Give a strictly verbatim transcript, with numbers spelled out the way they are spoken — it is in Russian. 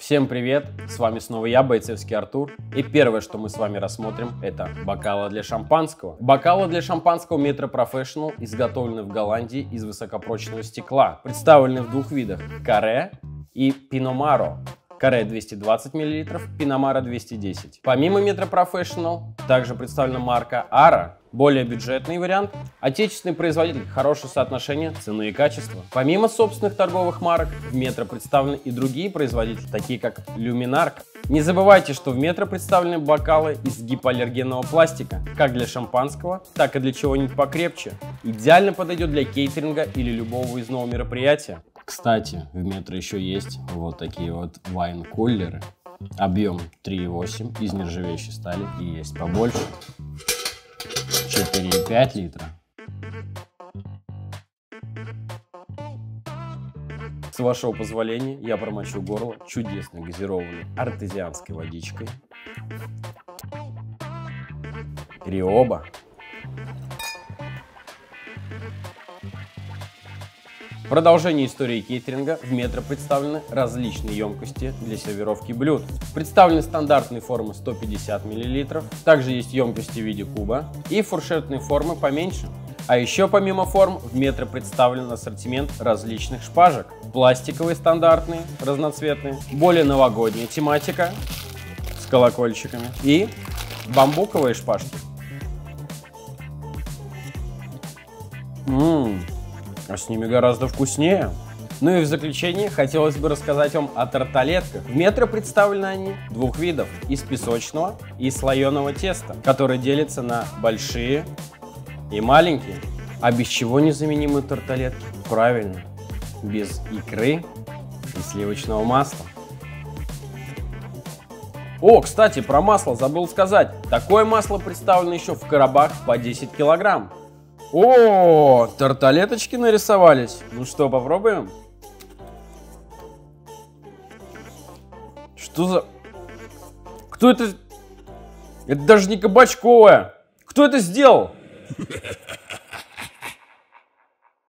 Всем привет! С вами снова я, Бойцевский Артур. И первое, что мы с вами рассмотрим, это бокалы для шампанского. Бокалы для шампанского Metro Professional изготовлены в Голландии из высокопрочного стекла. Представлены в двух видах – Каре и Пиномаро. Каре двести двадцать миллилитров, Пиномаро двести десять. Помимо Metro Professional также представлена марка Ара, более бюджетный вариант, отечественный производитель, хорошее соотношение цены и качества. Помимо собственных торговых марок, в Metro представлены и другие производители, такие как Люминарк. Не забывайте, что в Metro представлены бокалы из гипоаллергенного пластика, как для шампанского, так и для чего-нибудь покрепче. Идеально подойдет для кейтеринга или любого выездного мероприятия. Кстати, в Metro еще есть вот такие вот вайн-кулеры. Объем три и восемь из нержавеющей стали, и есть побольше. четыре и пять литра. С вашего позволения я промочу горло чудесной газированной артезианской водичкой. Риоба. В продолжении истории кейтеринга в Metro представлены различные емкости для сервировки блюд. Представлены стандартные формы сто пятьдесят миллилитров, также есть емкости в виде куба и фуршетные формы поменьше. А еще помимо форм в Metro представлен ассортимент различных шпажек. Пластиковые стандартные, разноцветные, более новогодняя тематика с колокольчиками и бамбуковые шпажки. Ммм. А с ними гораздо вкуснее. Ну и в заключение хотелось бы рассказать вам о тарталетках. В Metro представлены они двух видов: из песочного и слоеного теста, которые делятся на большие и маленькие. А без чего незаменимы тарталетки? Правильно, без икры и сливочного масла. О, кстати, про масло забыл сказать. Такое масло представлено еще в коробах по десять килограмм. О, тарталеточки нарисовались. Ну что, попробуем? Что за... Кто это? Это даже не кабачковая. Кто это сделал?